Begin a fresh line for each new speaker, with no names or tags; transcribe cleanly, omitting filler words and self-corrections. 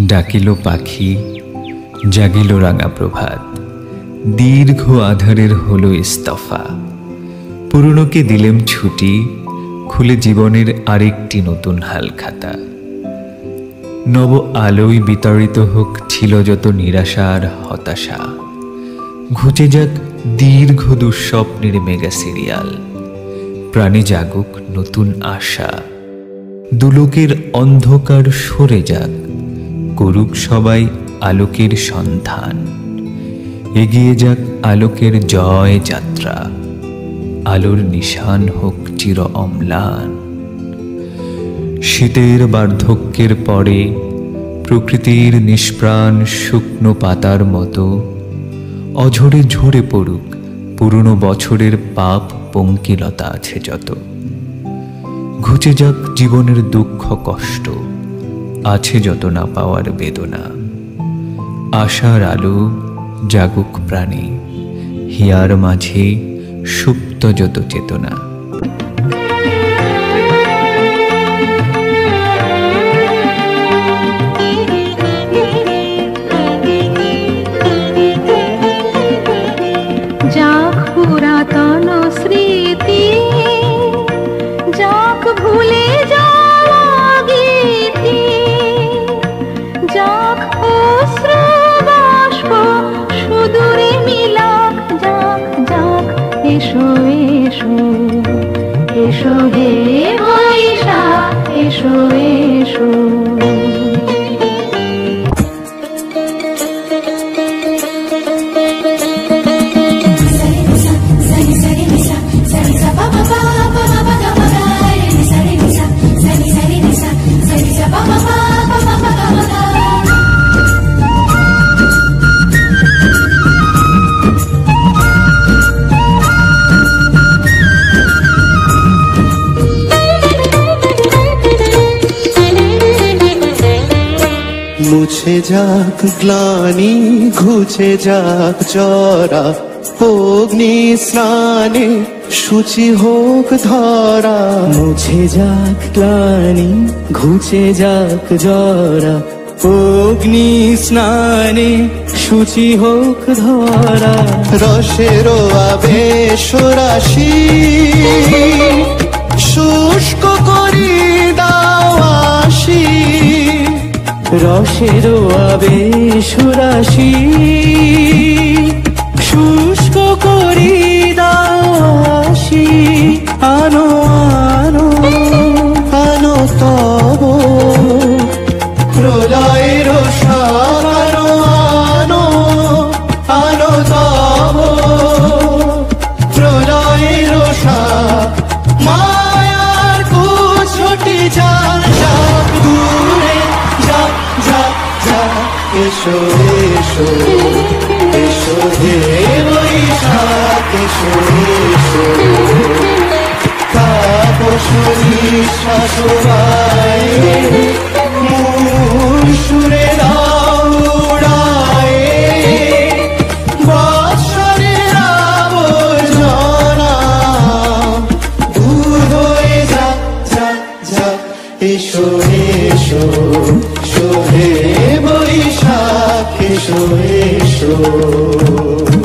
ডাকিল পাখি, জাগিল রাঙা প্রভাত, দীর্ঘ আধারের হলো ইস্তফা। পুরনোকে দিলেম ছুটি, খুলে জীবনের আরেকটি নতুন হালখাতা। নব আলোয় বিতাড়িত হোক ছিল যত নিরাশা আর হতাশা। ঘুচে যাক দীর্ঘ দুঃস্বপ্নের মেগা সিরিয়াল, প্রাণে জাগুক নতুন আশা। দুলোকের অন্ধকার সরে যাক, করুক সবাই আলোকের সন্ধান। এগিয়ে যাক আলোকের জয় যাত্রা, আলোর নিশান হোক চির অম্লান। শীতের বার্ধক্যের পরে প্রকৃতির নিষ্প্রাণ শুকনো পাতার মতো অঝরে ঝরে পড়ুক পুরনো বছরের পাপ পঙ্কিলতা আছে যত। ঘুচে যাক জীবনের দুঃখ কষ্ট, আছে যত না পাওয়ার বেদনা। আশার আলো জাগুক প্রাণে, হিয়ার মাঝে সুপ্ত যত চেতনা।
যাক পুরাতন স্মৃতি, যাক ভুলে যাওয়া গীতি, যাক অশ্রু বাষ্প সুদূরে মিলাক। যাক যাক এসো এসো, এসো হে বৈশাখ, এসো এসো।
মুছে যাক গ্লানি, ঘুচে যাক জরা, অগ্নি স্নানে শুচি হোক ধরা।
মুছে যাক গ্লানি, ঘুচে যাক জরা, অগ্নি স্নানে শুচি হোক ধরা।
রসের আবেশ রাশি শুষ্ক করি দাও আসি।
রসের আবেশ রাশি শুষ্ক করি দাও আসি। আনো আনো
আনো তব প্রলয়ের সার, আনো আনো আনো তব প্রলয়ের সার। মায়ার কুছটি যার যাক দূরে, যাক যাক যাক। এসো এসো, এসো হে বৈশাখ, এসো এসো। তাপসী শাশুড়ায় মূল সুরে দাও উড়ায়। বৎসরের আবর্জনা দূর হয়ে যাক যাক যাক। এসো এসো, এসো হে বৈশাখ, এসো এসো।